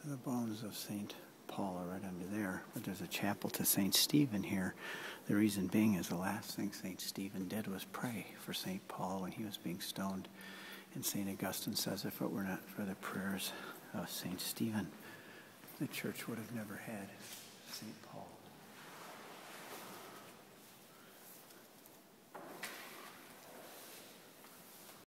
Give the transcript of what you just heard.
The bones of St. Paul are right under there, but there's a chapel to St. Stephen here. The reason being is the last thing St. Stephen did was pray for St. Paul when he was being stoned. And St. Augustine says if it were not for the prayers of St. Stephen, the church would have never had St. Paul.